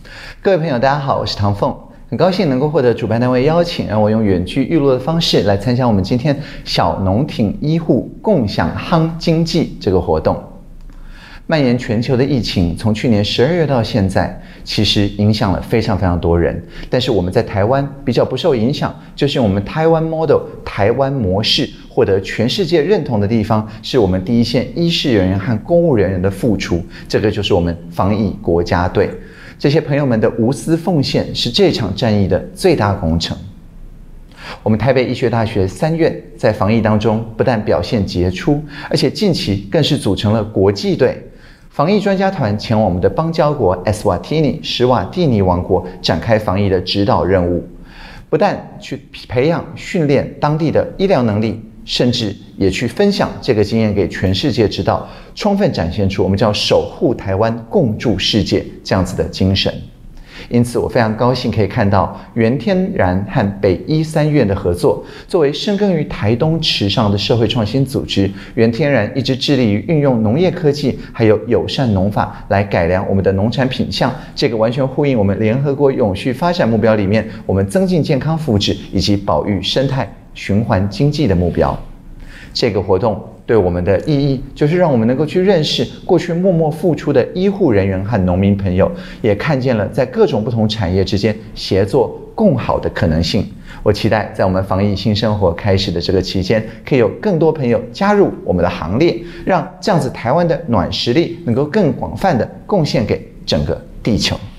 各位朋友，大家好，我是唐凤，很高兴能够获得主办单位邀请，让我用远距预录的方式来参加我们今天小农挺医护共享夯经济这个活动。蔓延全球的疫情，从去年12月到现在，其实影响了非常多人。但是我们在台湾比较不受影响，就是我们台湾 model 台湾模式获得全世界认同的地方，是我们第一线医事人员和公务人员的付出。这个就是我们防疫国家队，这些朋友们的无私奉献，是这场战役的最大工程。我们台北医学大学3院在防疫当中不但表现杰出，而且近期更是组成了国际队。防疫专家团前往我们的邦交国史瓦蒂尼王国展开防疫的指导任务，不但去培养训练当地的医疗能力，甚至也去分享这个经验给全世界知道，充分展现出我们叫守护台湾共筑世界这样子的精神。因此我非常高兴可以看到原天然和北医3院的合作，作为深耕于台东池上的社会创新组织，原天然一直致力于运用农业科技还有友善农法来改良我们的农产品项，这个完全呼应我们联合国永续发展目标里面我们增进健康福祉以及保育生态循环经济的目标。这个活动对我们的意义，就是让我们能够去认识过去默默付出的医护人员和农民朋友，也看见了在各种不同产业之间协作共好的可能性。我期待在我们防疫新生活开始的这个期间，可以有更多朋友加入我们的行列，让这样子台湾的暖实力能够更广泛的贡献给整个地球。